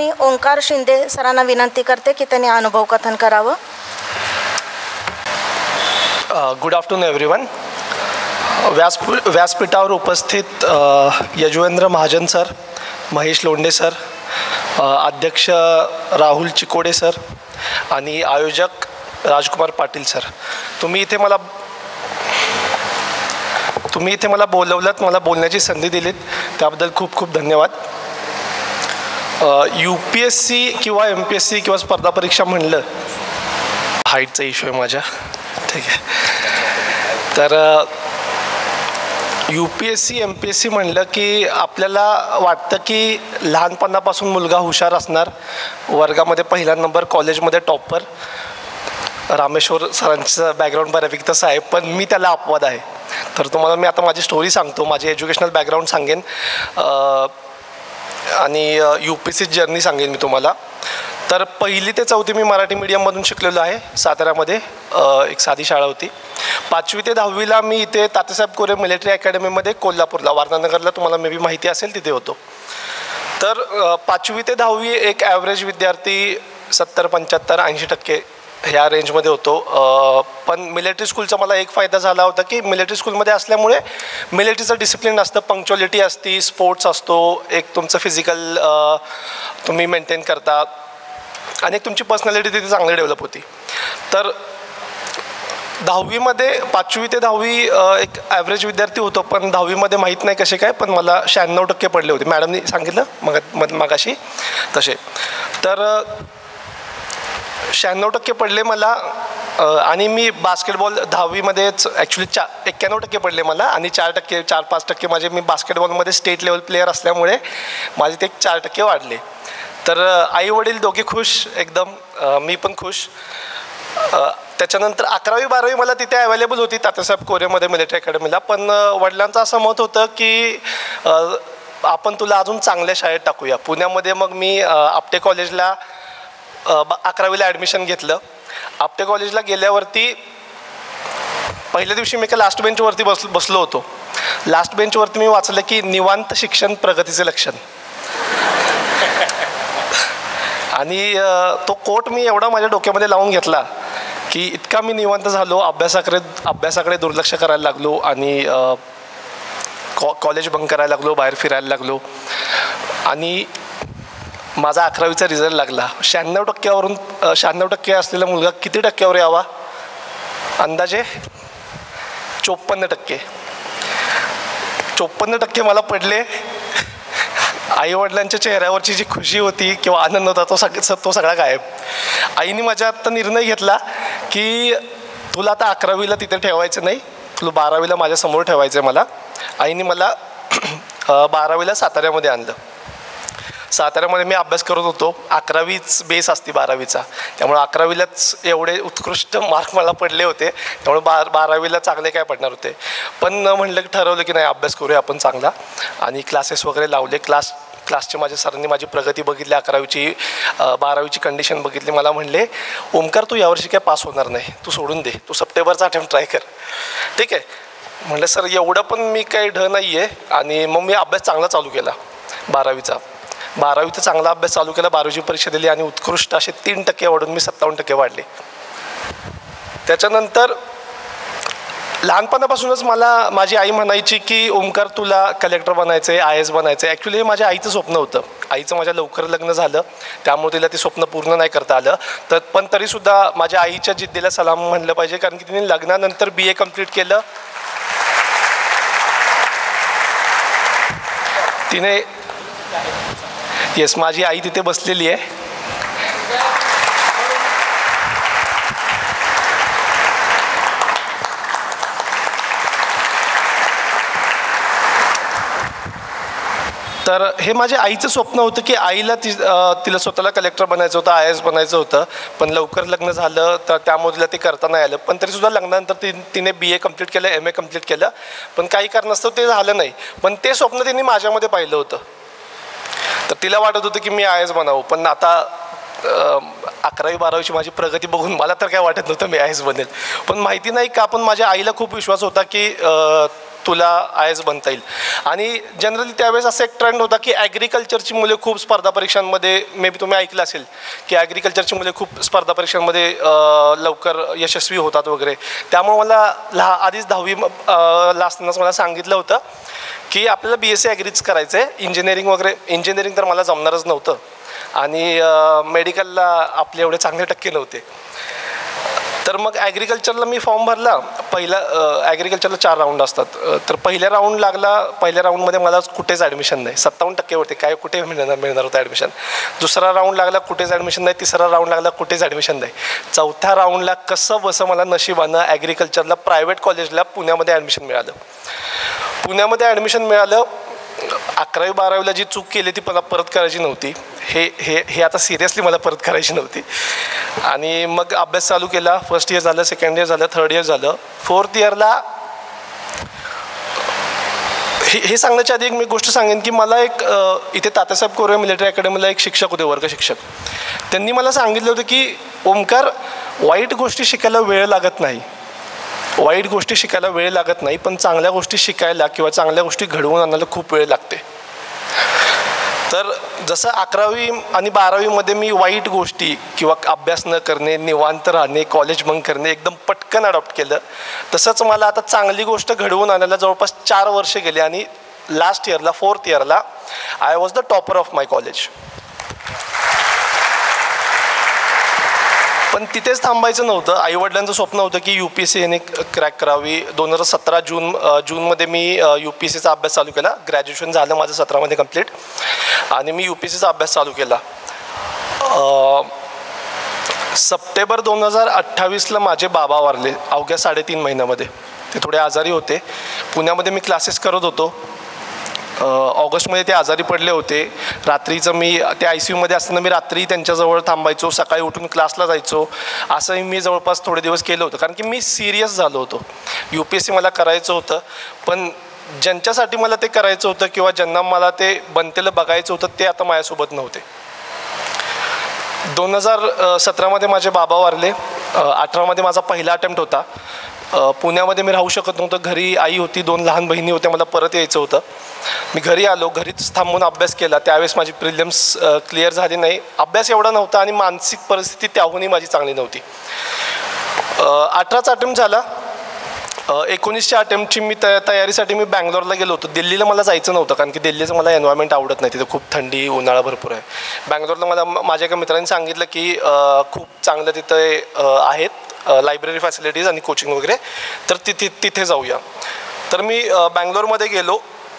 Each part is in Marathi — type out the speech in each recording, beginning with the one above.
मी ओंकार शिंदे सरांना विनंती करते की त्यांनी अनुभव कथन करावं. Good afternoon everyone. व्यासपीठावर उपस्थित यजुवेंद्र महाजन सर, महेश लोंढे सर, अध्यक्ष राहुल चिकोडे सर आणि आयोजक राजकुमार पाटील सर, तुम्ही इथे मला बोलवलंत, मला बोलण्याची संधी दिलीत, त्याबद्दल खूप खूप धन्यवाद. UPSC किंवा MPSC किंवा स्पर्धा परीक्षा म्हणलं, हाईटचा इश्यू आहे माझ्या, ठीक आहे. तर UPSC MPSC म्हणलं की आपल्याला वाटतं की लहानपणापासून मुलगा हुशार असणार, वर्गामध्ये पहिला नंबर, कॉलेजमध्ये टॉपर. रामेश्वर सरांचं बॅकग्राऊंड बऱ्यापैकी तसं आहे, पण मी त्याला अपवाद आहे. तर तुम्हाला मी आता माझी स्टोरी सांगतो, माझी एज्युकेशनल बॅकग्राऊंड सांगेन आणि UPSC जर्नी सांगेन मी तुम्हाला. तर 1ली ते 4थी मी मराठी मीडियममधून शिकलेलो आहे. साताऱ्यामध्ये एक साधी शाळा होती. 5वी ते 10वीला मी इथे तात्यासाहेब कोरे मिलिटरी अकॅडमीमध्ये कोल्हापूरला, वारणानगरला, तुम्हाला मे बी माहिती असेल, तिथे होतो. तर 5वी ते 10वी एक ॲव्हरेज विद्यार्थी 70, 75, 80% ह्या रेंजमध्ये होतो. पण मिलिटरी स्कूलचा मला एक फायदा झाला होता की मिलिटरी स्कूलमध्ये असल्यामुळे मिलिटरीचं डिसिप्लिन असतं, पंक्च्युअलिटी असती, स्पोर्ट्स असतो, एक तुमचं फिजिकल तुम्ही मेंटेन करता आणि तुमची पर्सनॅलिटी तिथे चांगली डेव्हलप होती. तर 10वीमध्ये 5वी ते 10वी एक ॲव्हरेज विद्यार्थी होतो, पण 10वीमध्ये माहीत नाही कसे काय, पण मला 96% पडले होते. मॅडमनी सांगितलं मगाशी तसे. तर 96% पडले मला. आणि मी बास्केटबॉल 10वीमध्येच ॲक्च्युली 91% पडले मला आणि 4-5% माझे, मी बास्केटबॉलमध्ये स्टेट लेवल प्लेयर असल्यामुळे माझे ते 4% वाढले. तर आई वडील दोघे खुश एकदम, मी पण खुश. त्याच्यानंतर 11वी 12वी मला तिथे अवेलेबल होती तात्यासाहेब कोरेमध्ये मिलिटरी अकॅडमीला, पण वडिलांचं असं मत होतं की आपण तुला अजून चांगल्या शाळेत टाकूया. पुण्यामध्ये मग मी आपटे कॉलेजला 11वीला ॲडमिशन घेतलं. आपटे कॉलेजला गेल्यावरती पहिल्या दिवशी मी लास्ट बेंचवरती बसलो होतो. लास्ट बेंचवरती मी वाचलं की निवांत शिक्षण प्रगतीचे लक्षण. आणि तो कोट मी एवढा माझ्या डोक्यामध्ये लावून घेतला की इतका मी निवांत झालो, अभ्यासाकडे दुर्लक्ष करायला लागलो आणि कॉलेज बंक करायला लागलो, बाहेर फिरायला लागलो. आणि माझा 11वीचा रिझल्ट लागला. 96%वरून 96% असलेला मुलगा किती टक्क्यावर यावा? अंदाजे 54%. 54% मला पडले. आईवडिलांच्या चेहऱ्यावरची जी खुशी होती किंवा आनंद होता तो सगळा गायब. आईने माझ्या आत्ता निर्णय घेतला की तुला आता 11वीला तिथे ठेवायचं नाही, तुला 12वीला माझ्यासमोर ठेवायचं आहे मला. आईने मला 12वीला साताऱ्यामध्ये आणलं. साताऱ्यामध्ये मी अभ्यास करत होतो. 11वीच बेस असते 12वीचा, त्यामुळे 11वीलाच एवढे उत्कृष्ट मार्क मला पडले होते, त्यामुळे 12वीला चांगले काय पडणार होते. पण म्हणलं की ठरवलं की नाही, अभ्यास करूया आपण चांगला. आणि क्लासेस वगैरे लावले. क्लासचे माझ्या सरांनी माझी प्रगती बघितली, 11वीची 12वीची कंडिशन बघितली. मला म्हणले, ओमकार तू यावर्षी काय पास होणार नाही, तू सोडून दे, तू सप्टेंबरचा अटेम्प्ट ट्राय कर. ठीक आहे म्हणलं सर, एवढं पण मी काही नाही आहे. आणि मग मी अभ्यास चांगला चालू केला 12वीचा चांगला अभ्यास चालू केला. 12वीची परीक्षा दिली आणि उत्कृष्ट असे 3% वाढून मी 57% वाढले. त्याच्यानंतर लहानपणापासूनच माझी आई म्हणायची की ओमकार तुला कलेक्टर बनायचं आहे, IAS बनायचं आहे. ॲक्च्युली हे माझ्या आईचं स्वप्न होतं. आईचं माझ्या लवकर लग्न झालं, त्यामुळे तिला ते स्वप्न पूर्ण नाही करता आलं. पण तरीसुद्धा माझ्या आईच्या जिद्दीला सलाम म्हणलं पाहिजे, कारण की तिने लग्नानंतर BA कंप्लीट केलं. तिने माझी आई तिथे बसलेली आहे. तर हे माझ्या आईचं स्वप्न होतं की आईला तिला स्वतःला कलेक्टर बनायचं होतं, IAS बनायचं होतं. पण लवकर लग्न झालं तर त्यामुळे तिला ते करता नाही आलं. पण तरीसुद्धा लग्नानंतर तिने BA कंप्लीट केलं, MA कंप्लीट केलं. पण काही कारणास्तव ते झालं नाही. पण ते स्वप्न तिने माझ्यामध्ये पाहिलं होतं. तर तिला वाटत होतं की मी IAS बनावं. पण आता 11वी 12वीची माझी प्रगती बघून मला तर काय वाटत नव्हतं मी IAS बनेल. पण माहिती नाही का, पण माझ्या आईला खूप विश्वास होता की तुला आय एस बनता येईल. आणि जनरली त्यावेळेस असं एक ट्रेंड होता की ॲग्रिकल्चरची मुले खूप स्पर्धा परीक्षांमध्ये, मे बी तुम्ही ऐकलं असेल की ॲग्रिकल्चरची मुले खूप स्पर्धा परीक्षांमध्ये लवकर यशस्वी होतात वगैरे. त्यामुळे मला आधीच 10वी ला असतानाच मला सांगितलं होतं की आपल्याला BSc ॲग्रीच करायचं आहे. इंजिनिअरिंग तर मला जमणारच नव्हतं आणि मेडिकलला आपले एवढे चांगले टक्के नव्हते. तर मग ॲग्रिकल्चरला मी फॉर्म भरला. ॲग्रिकल्चरला 4 राऊंड असतात. तर पहिल्या राऊंडमध्ये मला कुठेच ॲडमिशन नाही. 57% होते, काय कुठे मिळणार होतं ॲडमिशन. दुसरा राऊंड लागला, कुठेच ॲडमिशन नाही. तिसरा राऊंड लागला, कुठेच ॲडमिशन नाही. चौथ्या राऊंडला कसं बसं मला नशिबानं ॲग्रिकल्चरला प्रायव्हेट कॉलेजला पुण्यामध्ये ॲडमिशन मिळालं. पुण्यामध्ये ॲडमिशन मिळालं. 11वी-12वीला जी चूक केली ती मला परत करायची नव्हती. हे आता सिरियसली मला परत करायची नव्हती. आणि मग अभ्यास चालू केला. फर्स्ट इयर झालं, सेकंड इयर झालं, थर्ड इयर झालं. फोर्थ इयरला हे सांगण्याच्या आधी एक मी गोष्ट सांगेन की मला एक इथे तात्यासाहेब कोरे मिलिटरी अकॅडमीला एक शिक्षक होते, वर्ग शिक्षक. त्यांनी मला सांगितलं होतं की ओमकार, वाईट गोष्टी शिकायला वेळ लागत नाही. वाईट गोष्टी शिकायला वेळ लागत नाही, पण चांगल्या गोष्टी शिकायला किंवा चांगल्या गोष्टी घडवून आणायला खूप वेळ लागते. तर जसं 11वी आणि 12वीमध्ये मी वाईट गोष्टी किंवा अभ्यास न करणे, निवांत राहणे, कॉलेज बंक करणे एकदम पटकन अडॉप्ट केलं, तसंच मला आता चांगली गोष्ट घडवून आणायला जवळपास 4 वर्ष गेली. आणि लास्ट इयरला, फोर्थ इयरला, I was the topper of my college. पण तिथेच थांबायचं नव्हतं. आईवडिलांचं स्वप्न होतं की UPSC याने क्रॅक करावी. 2017 जूनमध्ये मी UPSCचा अभ्यास चालू केला. ग्रॅज्युएशन झालं माझं 17मध्ये कंप्लीट आणि मी UPSCचा अभ्यास चालू केला. सप्टेंबर 2028ला माझे बाबा वारले, अवघ्या 3.5 महिन्यामध्ये. ते थोडे आजारी होते. पुण्यामध्ये मी क्लासेस करत होतो. ऑगस्टमध्ये ते आजारी पडले होते. रात्रीचं मी ते ICUमध्ये असताना मी रात्री त्यांच्याजवळ थांबायचो, सकाळी उठून क्लासला जायचो. असंही मी जवळपास थोडे दिवस केलं होतं, कारण की मी सिरियस झालो होतो. UPSC मला करायचं होतं, पण ज्यांच्यासाठी मला ते करायचं होतं किंवा ज्यांना मला ते बनतेलं बघायचं होतं ते आता माझ्यासोबत नव्हते. 2017मध्ये माझे बाबा वारले. 18मध्ये माझा पहिला अटेम्प्ट होता. पुण्यामध्ये मी राहू शकत नव्हतं. घरी आई होती, 2 लहान बहिणी होत्या. मला परत यायचं होतं. मी घरी आलो, घरीच थांबून अभ्यास केला. त्यावेळेस माझी प्रिलिम्स क्लिअर झाली नाही. अभ्यास एवढा नव्हता आणि मानसिक परिस्थिती त्याहूनही माझी चांगली नव्हती. 18चा अटेम्प्ट झाला. 19च्या अटेम्प्टची मी तयारीसाठी मी बँगलोरला गेलो होतो. दिल्लीला मला जायचं नव्हतं, कारण की दिल्लीचं मला एन्व्हायरमेंट आवडत नाही. तिथं खूप थंडी, उन्हाळा भरपूर आहे. बँगलोरला मला माझ्या एका मित्रांनी सांगितलं की खूप चांगलं तिथं आहेत लायब्ररी फॅसिलिटीज आणि कोचिंग वगैरे, तर तिथे जाऊया. तर मी बँगलोरमध्ये गेलो.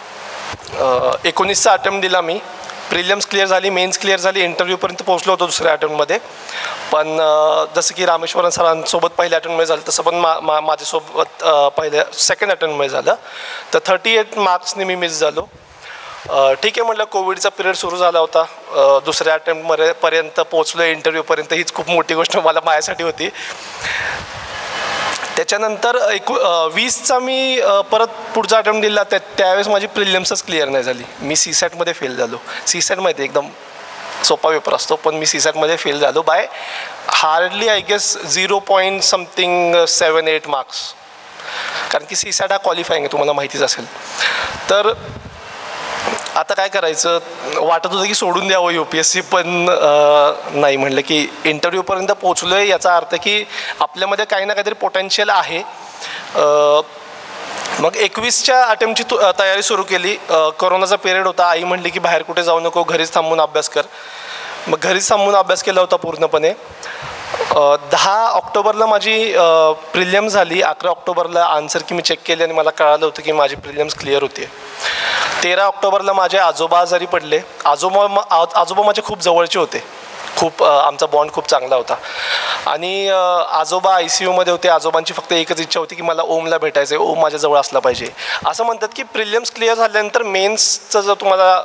19चा अटेम्प्ट दिला मी. प्रिलिम्स क्लिअर झाली, मेन्स क्लिअर झाली, इंटरव्ह्यूपर्यंत पोहोचलो होतो दुसऱ्या अटेम्प्टमध्ये. पण जसं की रामेश्वरन सरांसोबत पहिल्या अटेम्प्टमध्ये झालं, तसं पण माझ्यासोबत सेकंड अटेम्प्टमध्ये झालं. तर 38 मार्क्सनी मी मिस झालो. ठीक आहे म्हटलं, कोविडचा पिरियड सुरू झाला होता. दुसऱ्या अटेम्प्टपर्यंत पोचलो, इंटरव्ह्यूपर्यंत. हीच खूप मोठी गोष्ट माझ्यासाठी होती. त्याच्यानंतर 20चा मी परत पुढचा अटेम्प्ट दिला. त्यावेळेस माझी प्रिलिम्सच क्लिअर नाही झाली. मी CSATमध्ये फेल झालो. CSAT माहिती एकदम सोपा पेपर असतो, पण मी CSATमध्ये फेल झालो by hardly I guess 0.78 marks. कारण की CSAT हा क्वालिफाईंग आहे, तुम्हाला माहितीच असेल. तर आता काय करायचं, वाटत होतं की सोडून द्यावं UPSC, पण नाही. म्हणलं की इंटरव्ह्यूपर्यंत पोचलो आहे, याचा अर्थ की आपल्यामध्ये काही ना काहीतरी पोटेन्शियल आहे. मग 21च्या अटेम्प्टची तयारी सुरू केली. कोरोनाचा पिरियड होता. आई म्हणली की बाहेर कुठे जाऊ नको, घरीच थांबून अभ्यास कर. मग घरीच थांबून अभ्यास केला होता पूर्णपणे. 10 ऑक्टोबरला माझी प्रिलिम्स झाली. 11 ऑक्टोबरला आन्सर की मी चेक केली आणि मला कळालं होतं की माझी प्रिलिम्स क्लिअर होती. 13 ऑक्टोबरला माझे आजोबा आजारी पडले. आजोबा माझे खूप जवळचे होते. खूप आमचा बॉन्ड खूप चांगला होता. आणि आजोबा ICUमध्ये होते. आजोबांची फक्त एकच इच्छा होती की मला ओमला भेटायचं आहे, ओम माझ्याजवळ असला पाहिजे. असं म्हणतात की प्रिलिम्स क्लिअर झाल्यानंतर मेन्सचं जर तुम्हाला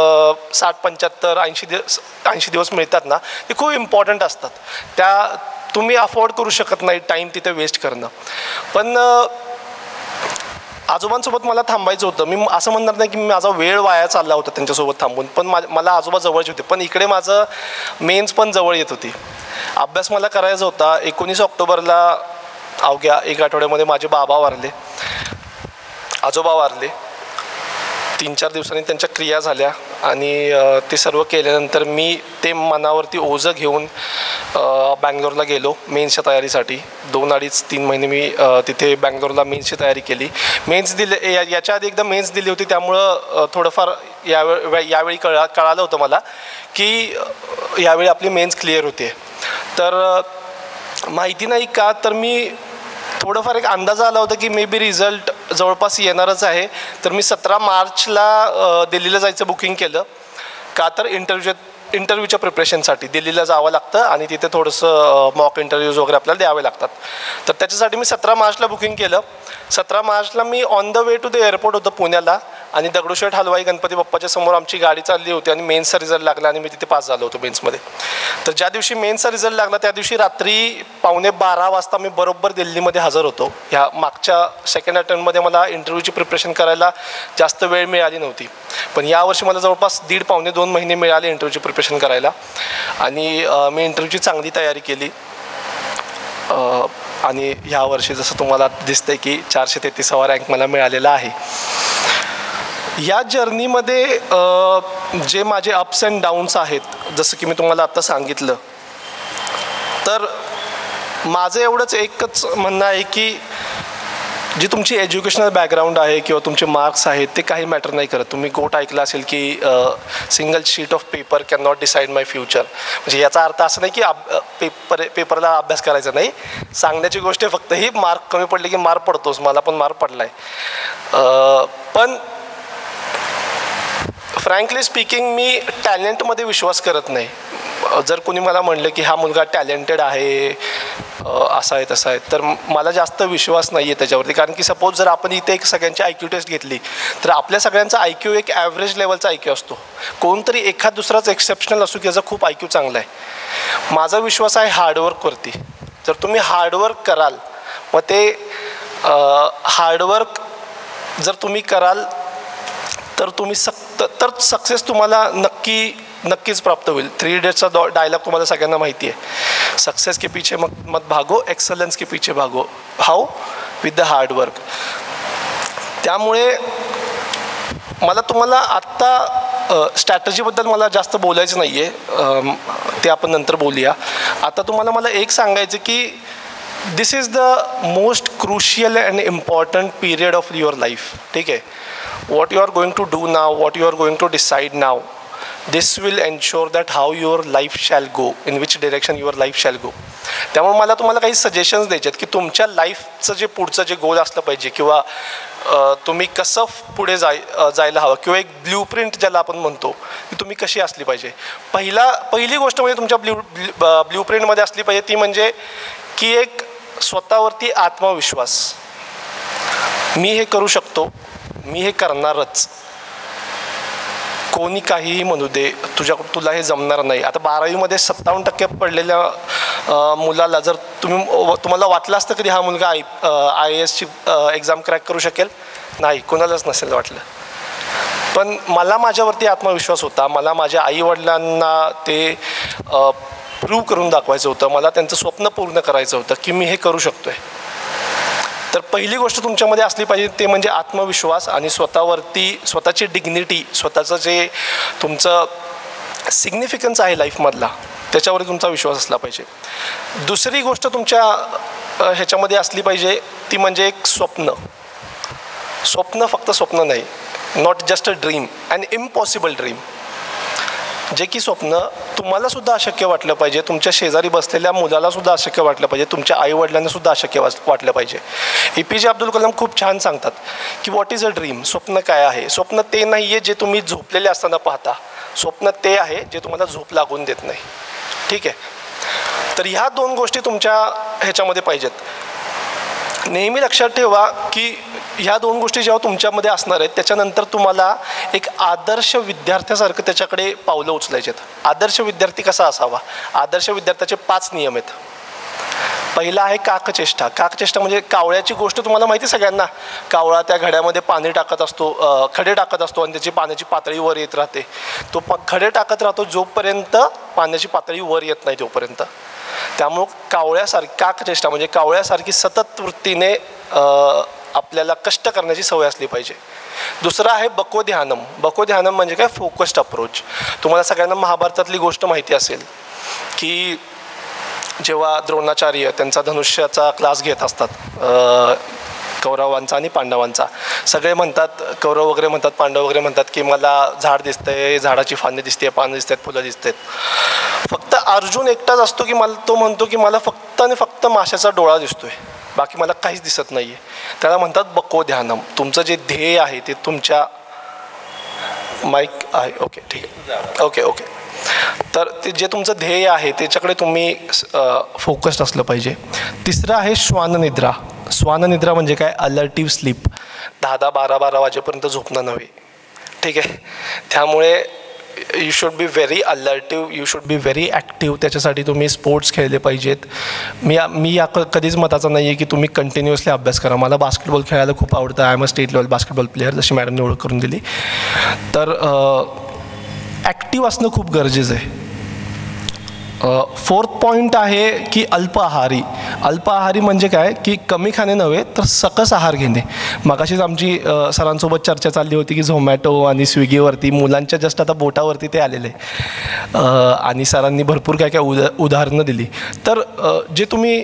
60-75-80 दिवस मिळतात ना, ते खूप इम्पॉर्टंट असतात. त्या तुम्ही अफोर्ड करू शकत नाही टाईम तिथे वेस्ट करणं. पण आजोबांसोबत मला थांबायचं होतं. मी असं म्हणणार नाही की माझा वेळ वाया चालला होता त्यांच्यासोबत थांबून, पण मला आजोबा जवळचे होते. पण इकडे माझं मेन्स पण जवळ येत होती. अभ्यास मला करायचा होता. 19 ऑक्टोबरला अवघ्या 1 आठवड्यामध्ये माझे बाबा वारले. आजोबा वारले. 3-4 दिवसांनी त्यांच्या क्रिया झाल्या आणि ते सर्व केल्यानंतर मी ते मनावरती ओझं घेऊन बँगलोरला गेलो मेन्सच्या तयारीसाठी. 2-2.5-3 महिने मी तिथे बँगलोरला मेन्सची तयारी केली. मेन्स दिले याच्या आधी एकदा मेन्स दिली होती, त्यामुळं थोडंफार यावेळी कळालं होतं मला की यावेळी आपली मेन्स क्लिअर होते. तर माहिती नाही का, तर मी थोडंफार एक अंदाज आला होता की मे बी रिझल्ट जवळपास येणारच आहे. तर मी 17 मार्चला दिल्लीला जायचं बुकिंग केलं. का तर इंटरव्ह्यूच्या प्रिपरेशनसाठी दिल्लीला जावं लागतं आणि तिथे थोडंसं मॉक इंटरव्ह्यूज वगैरे आपल्याला द्यावे लागतात. तर त्याच्यासाठी मी 17 मार्चला बुकिंग केलं. 17 मार्चला मी on the way to the airport होतं पुण्याला आणि दगडूशेठ हलवाई गणपती बाप्पाच्या समोर आमची गाडी चालली होती आणि मेन्सचा रिझल्ट लागला आणि मी तिथे पास झालो होतो मेन्समध्ये. तर ज्या दिवशी मेन्सचा रिझल्ट लागला त्या दिवशी रात्री 11:15 वाजता मी बरोबर दिल्लीमध्ये हजर होतो. ह्या मागच्या सेकंड अटेम्प्टमध्ये मला इंटरव्ह्यूची प्रिपरेशन करायला जास्त वेळ मिळाली नव्हती, पण यावर्षी मला जवळपास 1.5-2 महिने मिळाले इंटरव्ह्यूची प्रिपरेशन करायला आणि मी इंटरव्ह्यूची चांगली तयारी केली. आणि ह्या वर्षी जसं तुम्हाला दिसतंय की 433वा रँक मला मिळालेला आहे. या जर्नीमध्ये जे माझे अप्स अँड डाऊन्स आहेत, जसं की मी तुम्हाला आत्ता सांगितलं, तर माझं एवढंच एकच म्हणणं आहे की जी तुमची एज्युकेशनल बॅकग्राऊंड आहे किंवा तुमचे मार्क्स आहेत ते काही मॅटर नाही करत. तुम्ही कोट ऐकलं असेल की single sheet of paper can not decide my future. म्हणजे याचा अर्थ असं नाही की पेपरला अभ्यास करायचा नाही. सांगण्याची गोष्ट फक्त ही मार्क कमी पडले की मार्क पडतोच. मला पण मार्क पडला आहे. पण फ्रँकली स्पीकिंग मी टॅलेंटमध्ये विश्वास करत नाही. जर कोणी मला म्हणलं की हा मुलगा टॅलेंटेड आहे, असा आहे तसा आहे, तर मला जास्त विश्वास नाही आहे त्याच्यावरती. कारण की सपोज जर आपण इथे एक सगळ्यांची IQ टेस्ट घेतली तर आपल्या सगळ्यांचा IQ एक ॲव्हरेज लेवलचा IQ असतो. कोणतरी एखाद दुसराच एक्सेप्शनल असो की याचा खूप IQ चांगला आहे. माझा विश्वास आहे हार्डवर्कवरती. जर तुम्ही हार्डवर्क कराल, मग ते हार्डवर्क जर तुम्ही कराल तर तुम्ही सक्सेस तुम्हाला नक्कीच प्राप्त होईल. 3 इडियट्सचा डायलॉग तुम्हाला सगळ्यांना माहिती आहे. सक्सेस के पीछे मत भागो, एक्सलन्स के पीछे भागो. हाऊ? With the hard work. त्यामुळे मला तुम्हाला आत्ता स्ट्रॅटजीबद्दल मला जास्त बोलायचं नाही आहे, ते आपण नंतर बोलूया. आता तुम्हाला मला एक सांगायचं की this is the most crucial and important period of your life. ठीक आहे. what you are going to do now, what you are going to decide now, this will ensure that how your life shall go, in which direction your life shall go. त्यामुळे मला तुम्हाला काही सजेशन्स द्यायचे आहेत की तुमच्या लाईफचं जे पुढचं जे गोल असलं पाहिजे किंवा तुम्ही कसं पुढे जायला हवं किंवा एक ब्ल्यूप्रिंट ज्याला आपण म्हणतो की तुम्ही कशी असली पाहिजे. पहिली गोष्ट म्हणजे तुमच्या ब्ल्यूप्रिंटमध्ये असली पाहिजे ती म्हणजे की एक स्वतःवरती आत्मविश्वास. मी हे करू शकतो, मी हे करणारच. कोणी काहीही म्हणू दे, तुला हे जमणार नाही. आता 12वीमध्ये 57% पडलेल्या मुलाला जर तुम्हाला वाटलं असतं कधी हा मुलगा IASची एक्झाम क्रॅक करू शकेल? नाही, कोणालाच नसेल वाटलं. पण मला माझ्यावरती आत्मविश्वास होता. मला माझ्या आईवडिलांना ते प्रूव्ह करून दाखवायचं होतं. मला त्यांचं स्वप्न पूर्ण करायचं होतं की मी हे करू शकतो आहे. तर पहिली गोष्ट तुमच्यामध्ये असली पाहिजे ते म्हणजे आत्मविश्वास आणि स्वतःची डिग्निटी, स्वतःचं जे तुमचं सिग्निफिकन्स आहे लाईफमधला त्याच्यावर तुमचा विश्वास असला पाहिजे. दुसरी गोष्ट तुमच्या ह्याच्यामध्ये असली पाहिजे ती म्हणजे एक स्वप्न. फक्त स्वप्न नाही, not just a dream, an impossible dream. जे की स्वप्न तुम्हालासुद्धा अशक्य वाटलं पाहिजे, तुमच्या शेजारी बसलेल्या मुलालासुद्धा अशक्य वाटलं पाहिजे, तुमच्या आईवडिलांनासुद्धा अशक्य वाटलं पाहिजे. APJ अब्दुल कलाम खूप छान सांगतात की व्हॉट इज अ ड्रीम. स्वप्न काय आहे? स्वप्न ते नाही आहे जे तुम्ही झोपलेले असताना पाहता. स्वप्न ते आहे जे तुम्हाला झोप लागून देत नाही. ठीक आहे. तर ह्या 2 गोष्टी तुमच्या ह्याच्यामध्ये पाहिजेत. नेहमी लक्षात ठेवा की ह्या 2 गोष्टी जेव्हा तुमच्यामध्ये असणार आहेत त्याच्यानंतर तुम्हाला एक आदर्श विद्यार्थ्यासारखं त्याच्याकडे पावलं उचलायचे आहेत. आदर्श विद्यार्थी कसा असावा? आदर्श विद्यार्थ्याचे 5 नियम आहेत. पहिला आहे काकचेष्टा. काकचेष्टा म्हणजे कावळ्याची गोष्ट तुम्हाला माहिती सगळ्यांना. कावळा त्या घड्यामध्ये पाणी टाकत असतो, खडे टाकत असतो आणि त्याची पाण्याची पातळी वर येत राहते. तो खडे टाकत राहतो जोपर्यंत पाण्याची पातळी वर येत नाही तोपर्यंत. त्यामुळं काकचेष्टा म्हणजे कावळ्यासारखी सतत वृत्तीने आपल्याला कष्ट करण्याची सवय असली पाहिजे. दुसरं आहे बको ध्यानम. बको ध्यानम म्हणजे काय, फोकस्ड अप्रोच. तुम्हाला सगळ्यांना महाभारतातली गोष्ट माहिती असेल की जेव्हा द्रोणाचार्य त्यांचा धनुष्याचा क्लास घेत असतात, कौरवांचा आणि पांडवांचा, सगळे म्हणतात, कौरव वगैरे म्हणतात, पांडव वगैरे म्हणतात की मला झाड दिसतंय, झाडाची फांदी दिसते, पानं दिसत आहेत, फुलं दिसत आहेत. फक्त अर्जुन एकटाच असतो की तो म्हणतो की मला फक्त आणि फक्त माशाचा डोळा दिसतोय, बाकी मला काहीच दिसत नाही आहे. त्याला म्हणतात बको ध्यानम. तुमचं जे ध्येय आहे ते तुमच्या माईक आहे, ओके ठीक आहे, ओके. तर ते जे तुमचं ध्येय आहे त्याच्याकडे तुम्ही फोकस्ड असलं पाहिजे. तिसरं आहे श्वाननिद्रा. श्वाननिद्रा म्हणजे काय, अलर्टिव्ह स्लीप. 10-12 वाजेपर्यंत झोपणं नव्हे, ठीक आहे. त्यामुळे you should be very alertive, you should be very active. त्याच्यासाठी तुम्ही स्पोर्ट्स खेळले पाहिजेत. मी कधीच मताचा नाही आहे की तुम्ही कंटिन्युअसली अभ्यास करा. मला बास्केटबॉल खेळायला खूप आवडतं. I am a state level basketball player, जशी मॅडमने ओळख करून दिली. तर ॲक्टिव्ह असणं खूप गरजेचं आहे. 4th पॉईंट आहे की अल्पाहारी. अल्पाहारी म्हणजे काय की कमी खाणे नव्हे तर सकस आहार घेणे. मगाशीच आमची सरांसोबत चर्चा चालली होती की झोमॅटो आणि स्विगीवरती मुलांच्या जस्ट आता बोटावरती ते आलेले आणि सरांनी भरपूर काय काय उदाहरणं दिली. तर जे तुम्ही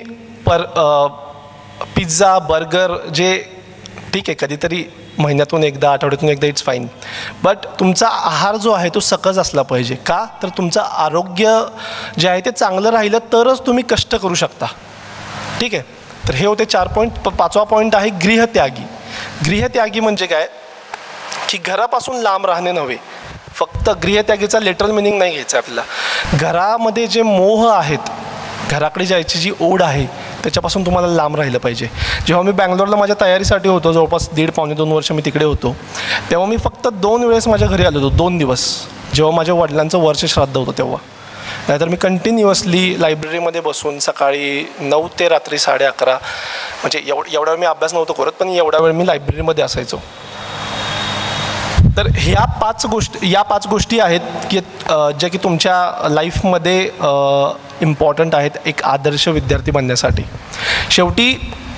पिझ्झा, बर्गर, जे ठीक आहे कधीतरी महिन्यातून एकदा, आठवड्यातून एकदा, इट्स फाईन, बट तुमचा आहार जो आहे तो सकस असला पाहिजे. का तर तुमचं आरोग्य जे आहे ते चांगलं राहिलं तरच तुम्ही कष्ट करू शकता, ठीक आहे. तर हे होते 4 पॉईंट. 5वा पॉईंट आहे गृहत्यागी. गृहत्यागी म्हणजे काय की घरापासून लांब राहणे नव्हे. फक्त गृहत्यागीचा लिटरल मिनिंग नाही घ्यायचं आपल्याला. घरामध्ये जे मोह आहेत, घराकडे जायची जी ओढ आहे त्याच्यापासून तुम्हाला लांब राहिलं पाहिजे. जेव्हा मी बँगलोरला माझ्या तयारीसाठी होतो, जवळपास 1.5-2 वर्ष मी तिकडे होतो, तेव्हा मी फक्त 2 वेळेस माझ्या घरी आलो होतो. 2 दिवस, जेव्हा माझ्या वडिलांचं वर्ष श्राद्ध होतं तेव्हा. नाहीतर मी कंटिन्युअसली लायब्ररीमध्ये बसून सकाळी 9 ते रात्री 11:30, म्हणजे एवढा वेळ मी अभ्यास नव्हतो करत, पण एवढा वेळ मी लायब्ररीमध्ये असायचो. तर ह्या 5 गोष्टी आहेत की ज्या की तुमच्या लाईफमध्ये इम्पॉर्टंट आहेत एक आदर्श विद्यार्थी बनण्यासाठी. शेवटी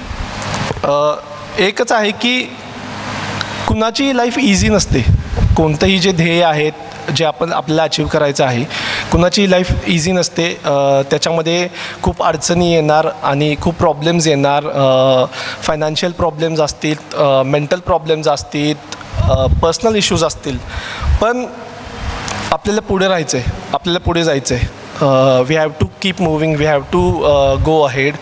एकच आहे की कुणाची लाईफ इझी नसते. कोणतंही जे ध्येय आहेत जे आपल्याला अचीव करायचं आहे, कुणाची लाईफ इझी नसते. त्याच्यामध्ये खूप अडचणी येणार आणि खूप प्रॉब्लेम्स येणार. फायनान्शियल प्रॉब्लेम्स असतील, मेंटल प्रॉब्लेम्स असतील, पर्सनल इश्यूज असतील, पण आपल्याला पुढे राहायचं आहे, आपल्याला पुढे जायचं आहे. We have to keep moving, we have to go ahead.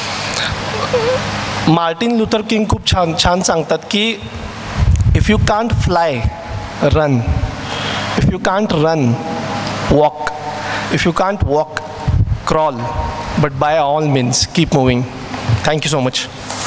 Martin Luther King खूप छान सांगतात की if you can't fly, run. If you can't run, walk. If you can't walk, crawl. But by all means keep moving. Thank you so much.